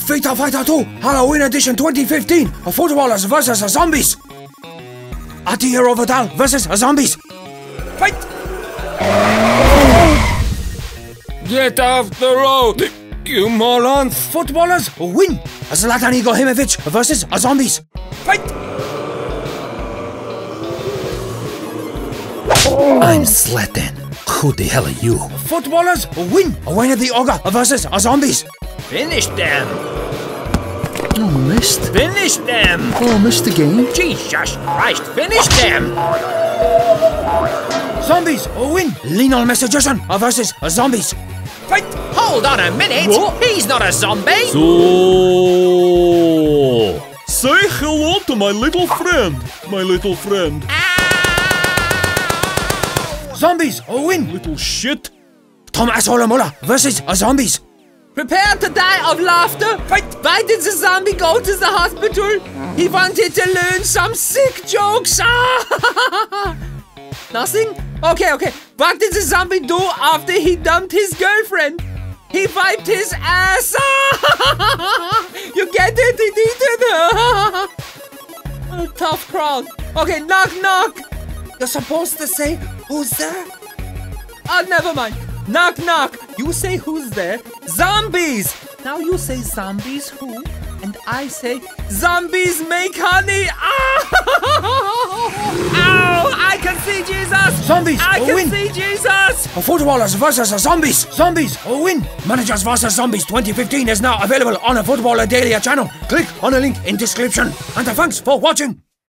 Fighter Fighter 2 Halloween Edition 2015. Footballers versus zombies. Attihero Vidal versus zombies. Fight! Get off the road, you morons! Footballers win. Zlatan Ibrahimovic versus zombies. Fight! I'm Zlatan. Who the hell are you? Footballers win. Wayne the Ogre versus zombies. Finish them! Oh, missed. Finish them! Oh, missed the game. Jesus Christ, finish them! Zombies win. Lionel Messi Jason versus zombies. Fight! Hold on a minute! What? He's not a zombie! So, say hello to my little friend. My little friend. Zombies win. Little shit. Tom Asshole Muller versus zombies. Prepare to die of laughter! Fight! Why did the zombie go to the hospital? He wanted to learn some sick jokes! Nothing? Okay. What did the zombie do after he dumped his girlfriend? He wiped his ass! You get it? He did it! A tough crowd. Okay, knock knock! You're supposed to say, who's there? Oh, never mind. Knock knock! You say who's there? Zombies! Now you say zombies who? And I say zombies make honey! Ow! I can see Jesus! Zombies I can win. see Jesus! Footballers versus zombies. Zombies win. Managers vs. Zombies 2015 is now available on a Footballer Daily channel. Click on the link in description. And thanks for watching.